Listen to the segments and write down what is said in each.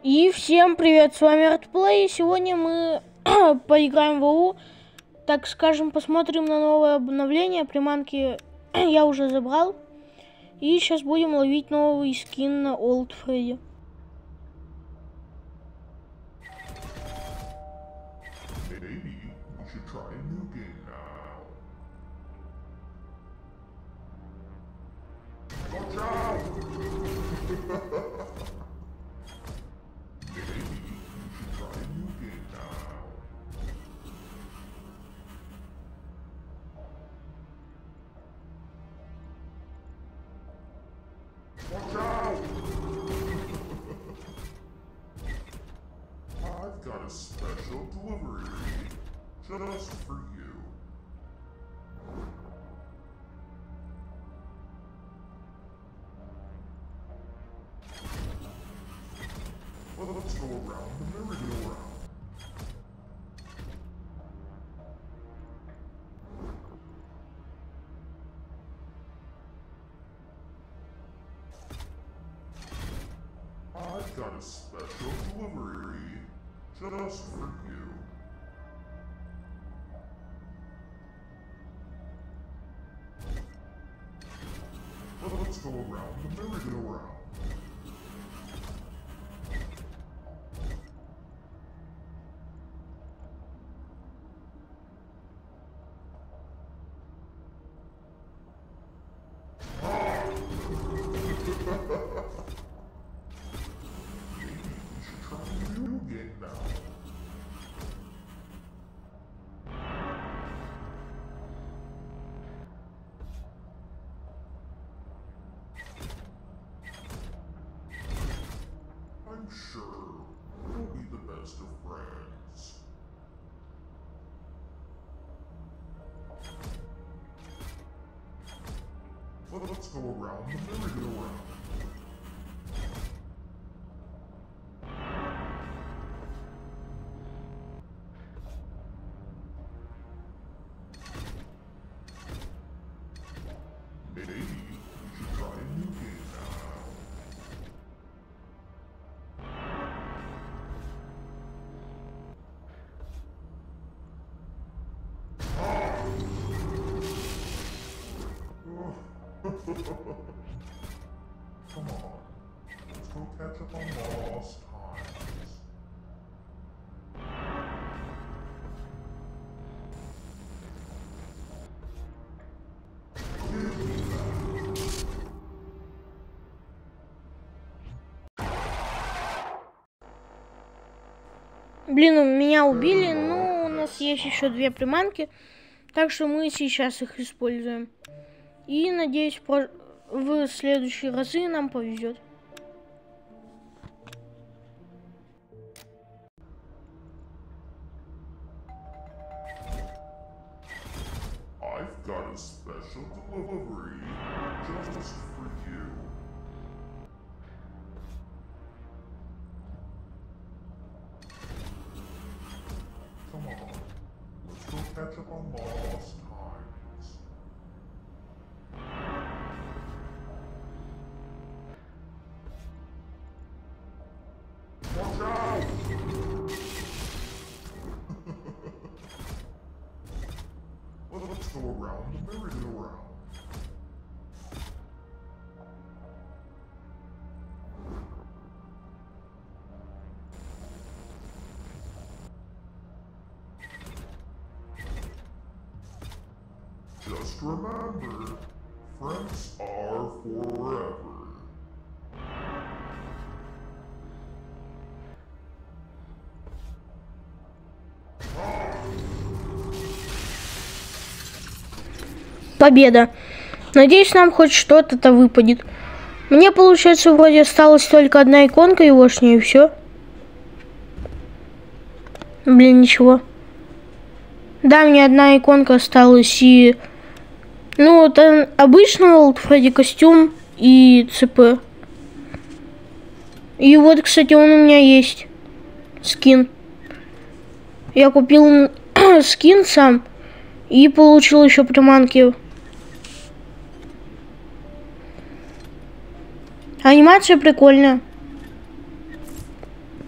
И всем привет, с вами Артплей. Сегодня мы поиграем в ВОУ. Так скажем, посмотрим на новое обновление. Приманки я уже забрал. И сейчас будем ловить новый скин на Олд Фредди. I've got a special delivery just for you. Well, let's go around the merry-go-round. I've got a special delivery just for you. Well, let's go around the merry-go-round. I'm sure we'll be the best of friends. Well, let's go around the merry-go-round. Maybe we should try a new game now. Come on, let's go catch up on lost times. Блин, меня убили, но у нас есть еще две приманки. Так что мы сейчас их используем. И надеюсь, в следующие разы нам повезет. I've got a special delivery just for you. Come on, let's go catch up on lost times. Watch out! Well, let's go around the merry-go-round. Just remember, friends are forever. Победа. Надеюсь, нам хоть что-то выпадет. Мне, получается, вроде осталась только одна иконка егошняя, и все. Блин, ничего. Да, мне одна иконка осталась, и... Ну, это обычный Олд Фредди костюм и ЦП. И вот, кстати, он у меня есть. Скин. Я купил скин сам и получил еще приманки. Анимация прикольная.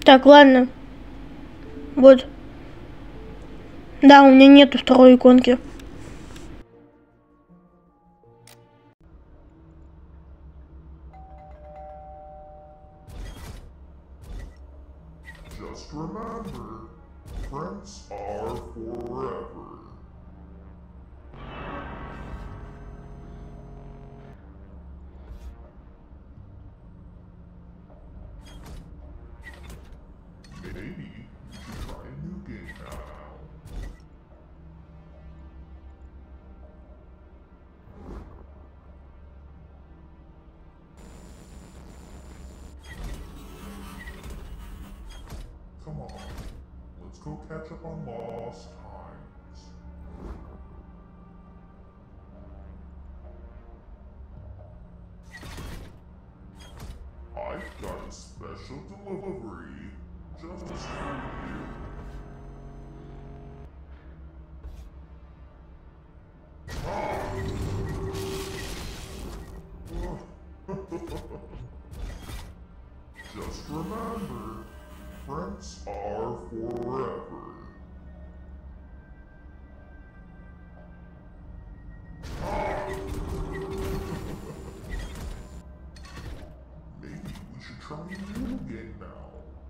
Так, ладно. Вот. Да, у меня нету второй иконки. Just remember, friends are forever. Maybe you should try a new game now. Come on, let's go catch up on lost times. I've got a special delivery just for you. Just remember, friends are forever. Maybe we should try a new game now.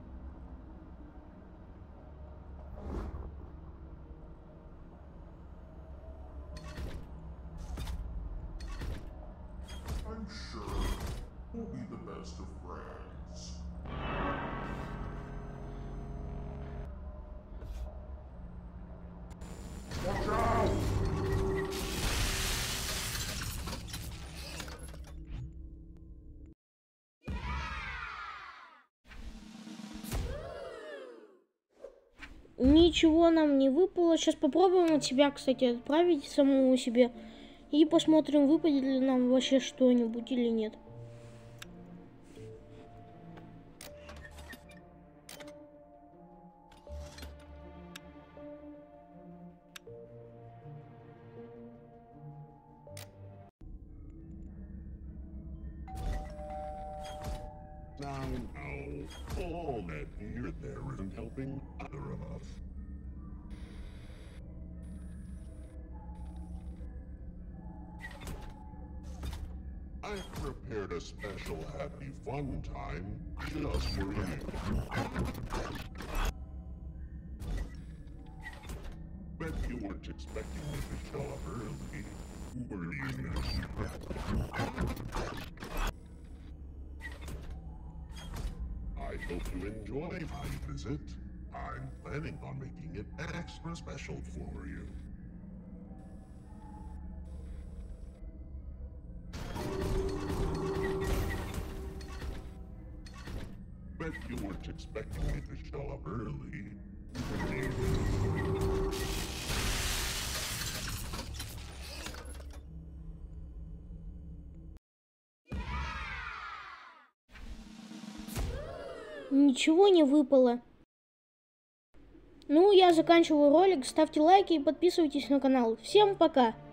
I'm sure we'll be the best of friends. Watch out! Ничего нам не выпало. Сейчас попробуем от себя, кстати, отправить самому себе. И посмотрим, выпадет ли нам вообще что-нибудь или нет. Now, all that here and there isn't helping either of us. I've prepared a special happy fun time just for you. Bet you weren't expecting me to show up early, were you? I hope you enjoy my visit. I'm planning on making it extra special for you. Bet you weren't expecting me to show up early. were you? Ничего не выпало. Ну, я заканчиваю ролик. Ставьте лайки и подписывайтесь на канал. Всем пока!